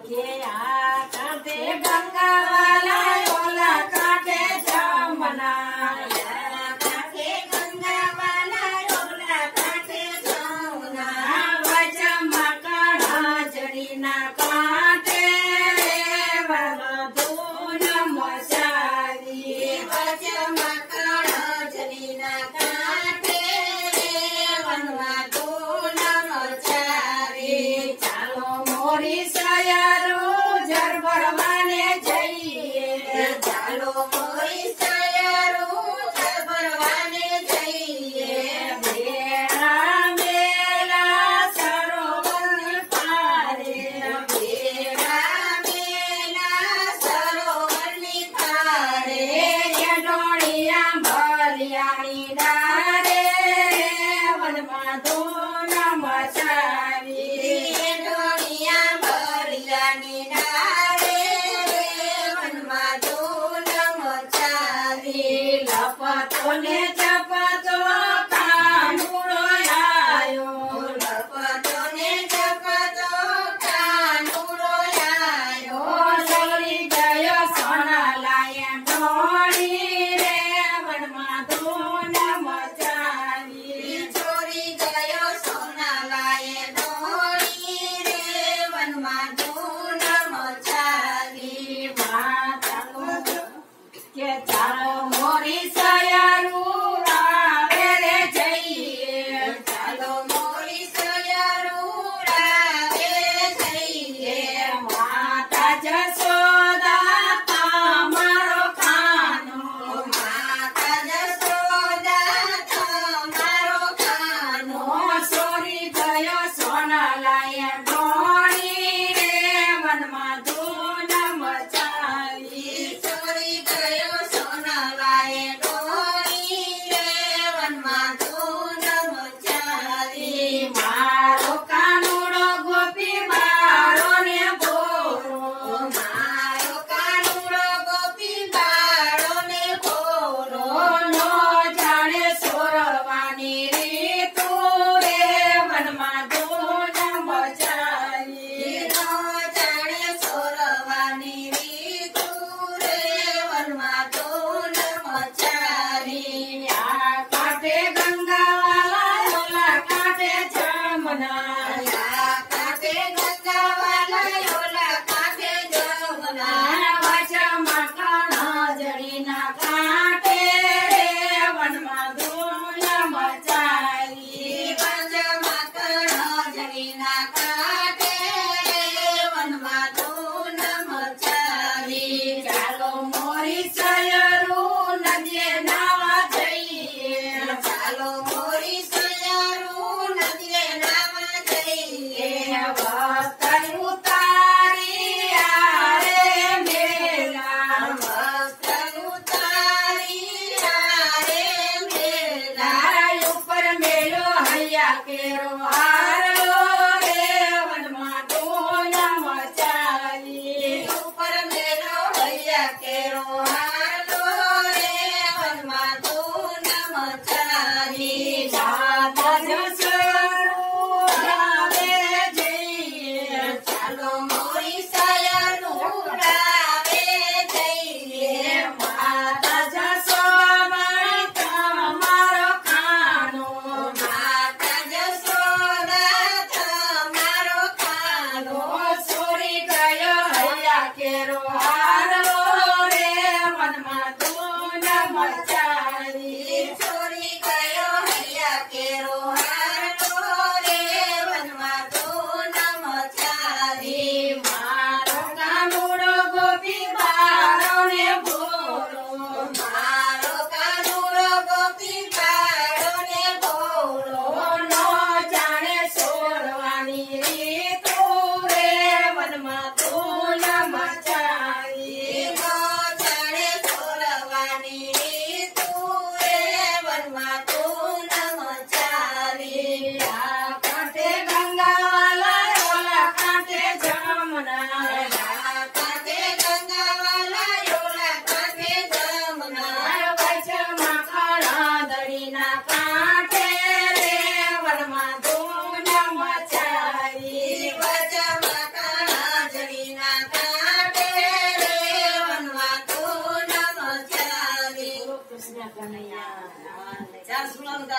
के आ काटे गंगा वाला ओला काटे जमुना काटे गंगा वाला ओला काटे जमुना वचमा काढ़ा जड़ी ना काटे वधून मसारी वचमा काढ़ा जड़ी ना काटे वधून मसारी चालो मोरी सयारो जर भरवाने जाइए चालो मोरी सयारो जर भरवाने जाइए बेड़ा मेला सरोवर पारे बेड़ा मेला सरोवर पारे ये डोड़िया भलियानी डारे वनमा धून मसारी ये डोड़िया भलियानी डारे वनमा धून मसारी लपतो ने चपतो कानूरो आयो लपतो ने चपतो कानूरो आयो चली गयो सोना लाए डोड़ी रे वनमा धून मसारी चोरी गयो सोना लाए डोड़ी रे वनमा धून मसारी माता के चालो मोरी सयारू रावे रे जाइए चालो मोरी सयारू रावे जाइए माता जसोदा तमारो खानो माता जसोदा तमारो खानो सोरी गयो सोना लाए डोड़ी रे वनमा धून मचारी चोरी गयो सोना लाए डोरी रे वनमा धून मचारी मारो कानूरो गोपी बारो ने बोरो मारो कानूरो गोपी बारो ने बोरो नो जाने सोरवानी रीतु रे वनमा धून मचारी नो जाने सोरवानी रीतु रे वनमा धून मचारी आ काटे गंगा वाला ओला काटे जमुना काटे गंगा वाला ओला काटे जमुना वचमा काढ़ा जड़ी ना काटे रे वनमा धून मचारी वचमा काढ़ा जड़ी ना काटे रे वनमा धून मचारी चालो मोरी सयारू नदिये नावा जाइए चालो मोरी सयारू नदिये नावा जाइए वस्त्र उतारी आरे मेला वस्त्र उतारी आरे मेला ऊपर मेलो हैया केरो हारो रे वनमा धून मचारी ऊपर मेलो हैया केरो हारो रे वनमा धून मचारी जाता जसरू रावे जाइए चालो मोरी सयारू रावे जाइए माता जसोदा तमारो खानो माता जसोदा तमारो खानो सोरी गयो हैया केरो हारो रे वनमा धून मचारी चोरी गयो हैया केरो हारो रे वनमा धून मचारी मारो कानूरो गोपी बारो ने बोरो मारो कानूरो गोपी बारो ने बोरो नो जाने सोरवानी रीतु रे वनमा धून मचारी नो जाने सोरवानी रीतु रे वनमा धून मचारी आ काटे गंगा वाला ओला काटे जमुना काटे गंगा वाला ओला काटे जमुना वचमा काढ़ा दड़ी ना काटे रे वनमा धून मचारी કૃષ્ણ કનૈયા. ચાલ સુનાનું